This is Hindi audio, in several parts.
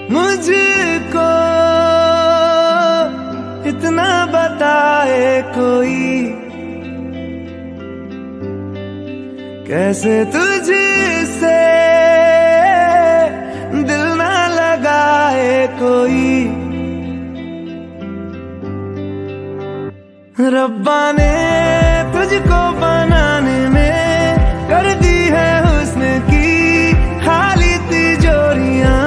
मुझको इतना बताए कोई, कैसे तुझसे दिल ना लगाए कोई। रब्बा ने तुझको बनाने में कर दी है हुस्न की खाली तिजोरियां,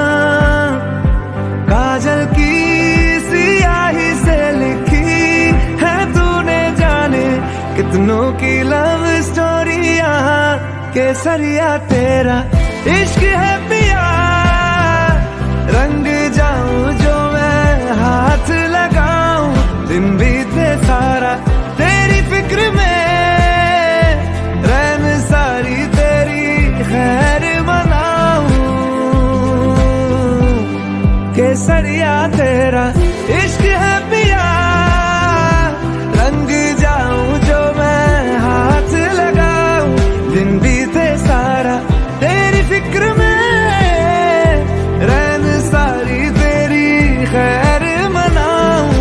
काजल की सियाही से लिखी है तूने जाने कितनों की लव स्टोरियां। केसरिया तेरा इश्क है पिया, रंग जाऊं जो मैं हाथ लगाऊं, दिन बीते सारा तेरी फिक्र में, रैन सारी तेरी खैर मनाऊं। केसरिया तेरा इश्क है पिया, रंग जाऊं जो मैं हाथ लगाऊं, दिन बीते सारा तेरी फिक्र में, रैन सारी तेरी खैर मनाऊं।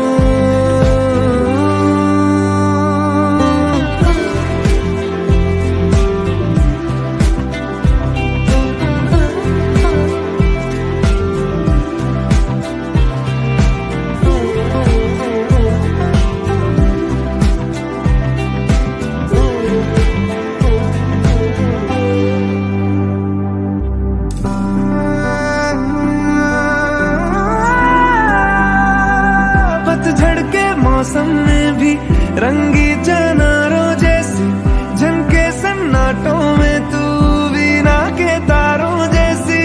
मौसम में भी रंगी चनारों जैसी झनके सन्नाटों में, तू वीणा के तारों जैसी।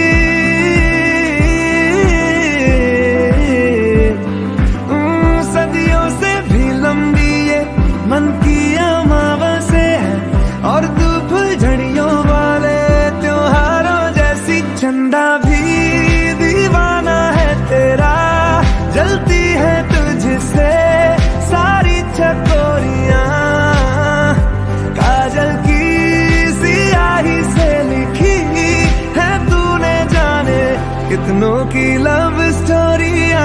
सदियों से भी लंबी ये मन की अमावस्या है, और तू फुलझड़ियों वाले त्योहारों जैसी। चंदा भी दीवाना है तेरा, जलती है तुझसे सारी चकोरियां, काजल की सियाही से लिखी है तूने जाने कितनों की लव स्टोरियां।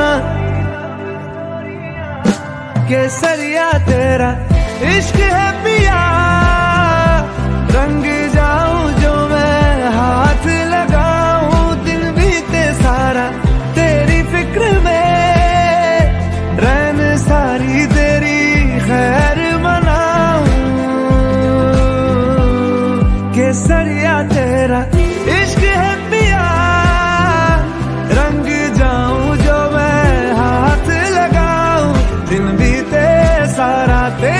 केसरिया तेरा इश्क है पिया, रंग जाऊं जो मैं हाथ लगाऊं, दिन बीते सारा तेरी फिक्र में, रैन सारी तेरी खैर मनाऊं। केसरिया तेरा इश्क है पिया, रंग जाऊं जो मैं हाथ लगाऊं, दिन बीते सारा तेरा